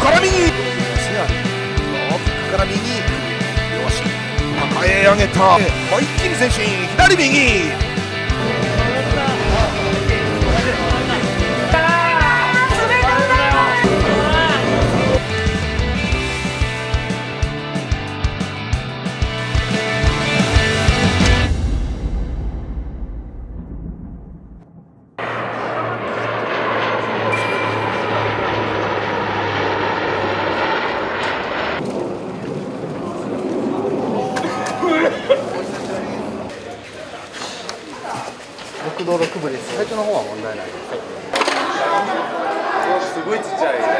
から右、ローキックから右、両足抱え上げた、一気に前進、左右。 6度6分です。最初の方は問題ないです。 すごいちっちゃいね。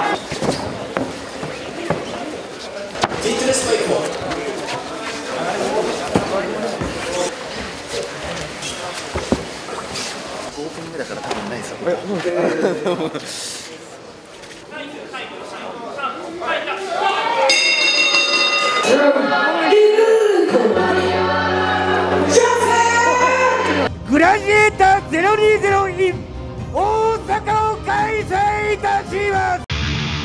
5分目だから多分ないですよ。 グラジエーター020 in 大阪を開催いたします。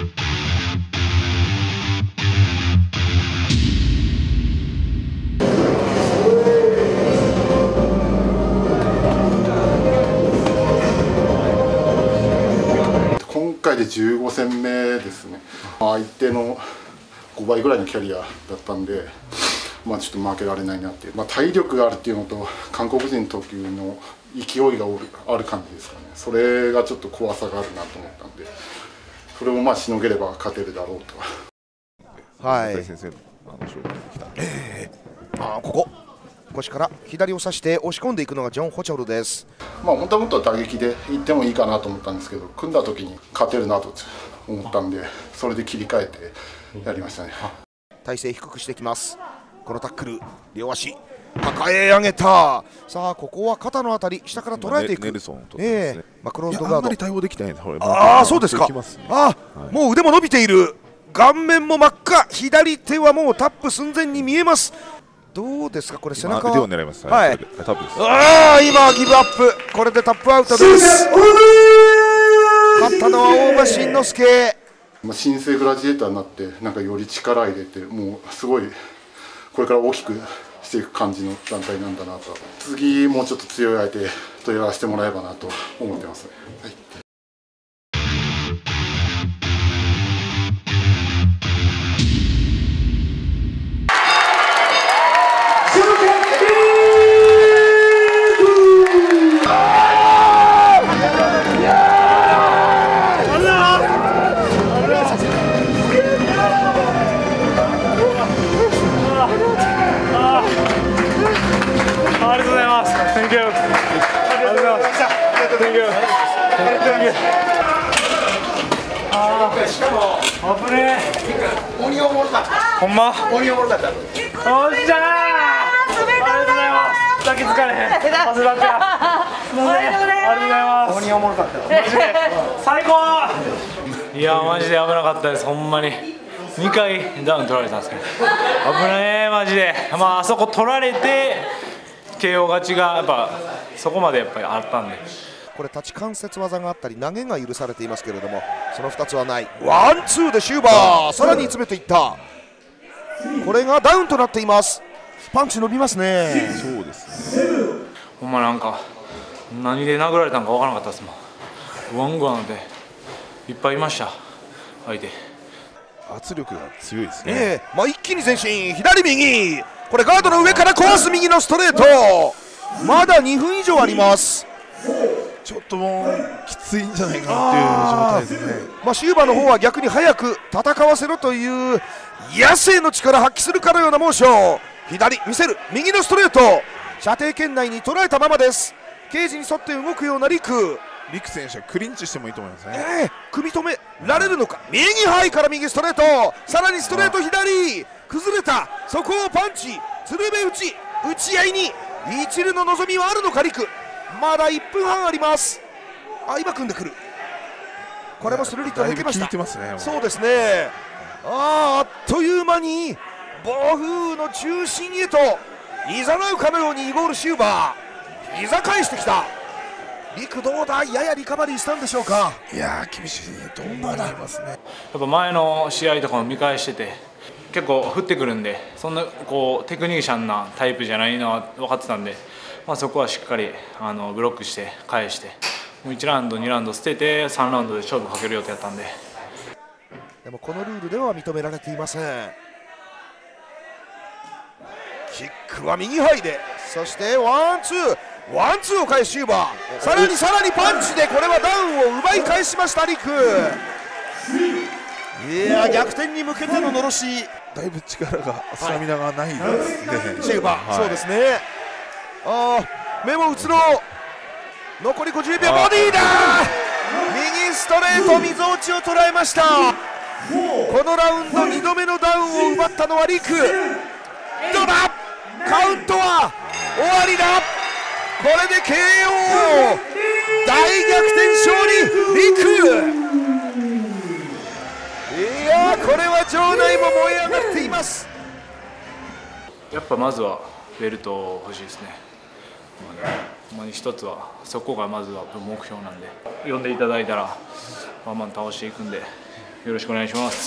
今回で15戦目ですね。相手の5倍ぐらいのキャリアだったんで、ちょっと負けられないなっていう、体力があるっていうのと韓国人特有の勢いがある感じですかね。それがちょっと怖さがあるなと思ったんで、それをしのげれば勝てるだろうと。 はい。 先生の勝負ができた。 ここ腰から左を差して押し込んでいくのがジョン・ホチョルです。 本当はもっと打撃でいってもいいかなと思ったんですけど、組んだ時に勝てるなと思ったんで、それで切り替えてやりましたね。 体勢低くしてきます。このタックル、両足抱え上げた。さあここは肩のあたり下から捉えていく。 ネルソンとですね。 クローズドガード。 あんまり対応できてないんです。 そうですか。もう腕も伸びている。顔面も真っ赤。左手はもうタップ寸前に見えます。どうですかこれ背中は。 腕を狙います。 はい。 タップです。 今ギブアップ。これでタップアウトです。勝ったのは大場慎之介。 新生グラジエーターになってより力入れて、もうすごいこれから大きくしていく感じの団体なんだなと。次もうちょっと強い相手とやらせてもらえばなと思ってます。はい。 しかも危ねえ。鬼おもろかった。ほんま。鬼おもろかった。おっしゃー。ありがとうございます。抱きつかれへん。汗だくや。ありがとうございます。鬼おもろかった。最高。いやマジで危なかったです。ほんまに。2回ダウン取られたんですけど。危ないマジで。あそこ取られて KO 勝ちがやっぱそこまでやっぱりあったんで。 これ立ち関節技があったり投げが許されていますけれども、その2つはない。ワンツーでシューバー、さらに詰めていった。これがダウンとなっています。パンチ伸びますね。 そうですね。 ほんまなんか何で殴られたのか分からなかったですもん。グワングワンでいっぱいいました相手。 圧力が強いですね。 一気に前進、左右。これガードの上からコース右のストレート。まだ2分以上あります。 ちょっともうきついんじゃないかなっていう状態ですね。 シューバーの方は逆に早く戦わせろという野生の力発揮するかのようなモーション。左見せる、右のストレート、射程圏内に捉えたままです。ケージに沿って動くようなリク選手はクリンチしてもいいと思いますね。 組み止められるのか。右ハイから右ストレート、さらにストレート左崩れた。そこをパンチ鶴瓶打ち合いに一流の望みはあるのか。リクまだ1分半あります。今組んでくる。これもスルリット抜けました。そうですね。あっという間に暴風の中心へと誘うかのようにイゴール・シューバー膝返してきた。 陸どうだ、ややリカバリーしたんでしょうか。 いやー厳しいと思いますね。 やっぱ前の試合とかも見返してて結構降ってくるんで、そんなこうテクニシャンなタイプじゃないのは分かってたんで、そこはしっかりブロックして返して、もう1ラウンド2ラウンド捨てて3ラウンドで勝負かける予定やったんで。 でもこのルールでは認められていません。キックは右ハイで、そしてワンツーを返しシューバー、さらにパンチでこれはダウンを奪い返しました陸。いや逆転に向けてののろし、 だいぶ力がスタミナがないですね、 シェーバー、そうですね。目もうつろう、残り50秒、ボディーだ、右ストレート、みぞおちを捉えました。このラウンド2度目のダウンを奪ったのは陸。どうだ、カウントは終わりだ。これで KO、大逆転勝利陸。いやこれは場内も燃え上がっています。 やっぱまずはベルト欲しいですね。一つはそこがまずは目標なんで、呼んでいただいたらバンバン倒していくんでよろしくお願いします。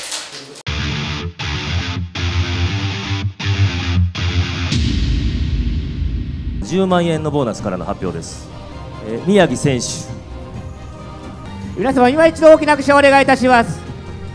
10万円のボーナスからの発表です。宮城選手、 皆様今一度大きな拍手をお願いいたします。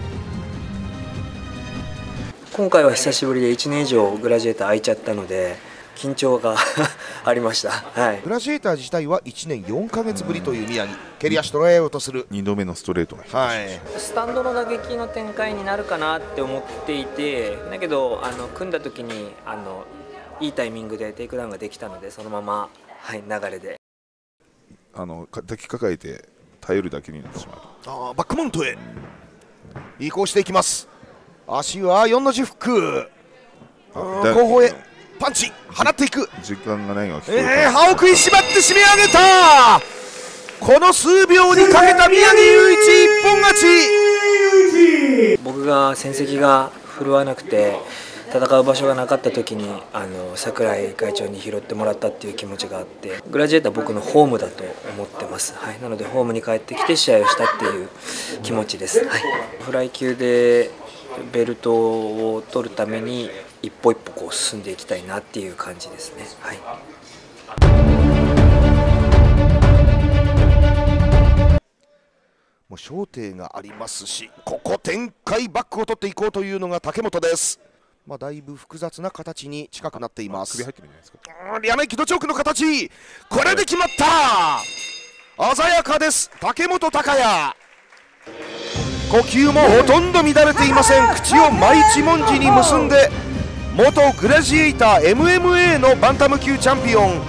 今回は久しぶりで1年以上グラジエーター空いちゃったので緊張がありました、はい、 グラジエーター自体は1年4ヶ月ぶりという宮城、蹴り足捉えようとする2 度目のストレートが、 スタンドの打撃の展開になるかなって思っていて、だけど組んだ時にいいタイミングでテイクダウンができたので、そのまま、流れで抱きかかえて耐えるだけになってしまう。 バックマウントへ移行していきます。足は4の字フック、後方へパンチ放っていく。 時間がないが歯を食いしばって締め上げた。この数秒にかけた宮城雄一一本勝ち。 僕が戦績が振るわなくて戦う場所がなかった時に櫻井会長に拾ってもらったっていう気持ちがあって、グラジエーターは僕のホームだと思ってます、なのでホームに帰ってきて試合をしたっていう気持ちです、フライ級でベルトを取るために一歩一歩こう進んでいきたいなっていう感じですね、 もう焦点がありますし、ここ展開バックを取っていこうというのが武本です。だいぶ複雑な形に近くなっています。 首入ってるんじゃないですか。 リアメキドチョークの形、これで決まった。鮮やかです、武本孝也。呼吸もほとんど乱れていません。口を真一文字に結んで、元グラジエーター MMA のバンタム級チャンピオン、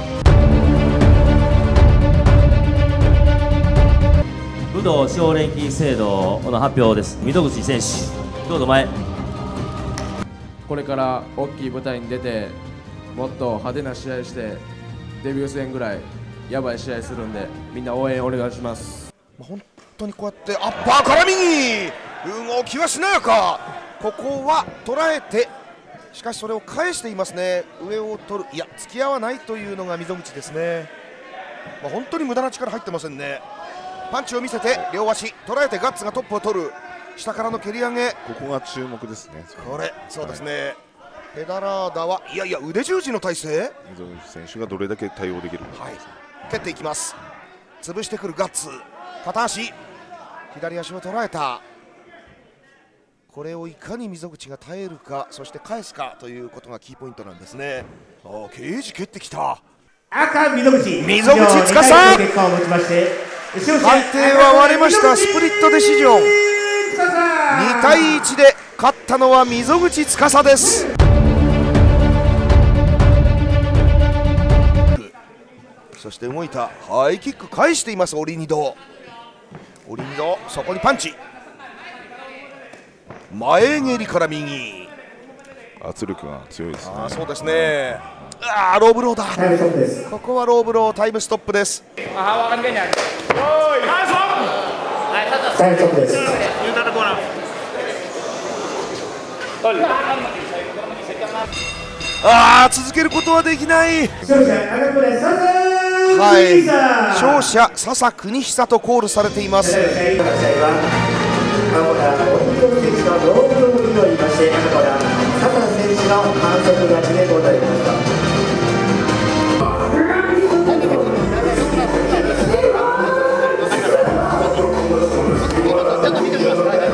武道奨励金制度の発表です。溝口選手、どうぞ前。 これから大きい舞台に出て、もっと派手な試合してデビュー戦ぐらいやばい試合するんで、みんな応援お願いします。 本当にこうやってアッパーから右、動きはしなやか。ここは捉えて、しかしそれを返していますね。上を取る、いや突き合わないというのが溝口ですね。本当に無駄な力入ってませんね。パンチを見せて両足捉えてガッツがトップを取る。下からの蹴り上げ、 ここが注目ですね。 これそうですね、ペダラーダはいやいや腕十字の体勢、 溝口選手がどれだけ対応できるか、 蹴っていきます。潰してくるガッツ、片足左足を捉えた。これをいかに溝口が耐えるか、そして返すかということがキーポイントなんですね。ケージ蹴ってきた。 赤溝口司判定は割れました。スプリットデシジョン、2対1で勝ったのは溝口司です。そして動いたハイキック返しています。オリニド、そこにパンチ、前蹴りから右、 圧力が強いですね。 そうですね。ローブローだ。ここはローブロー、タイムストップです。続けることはできない。 はい勝者笹国久とコールされています。 ちょっと見てください。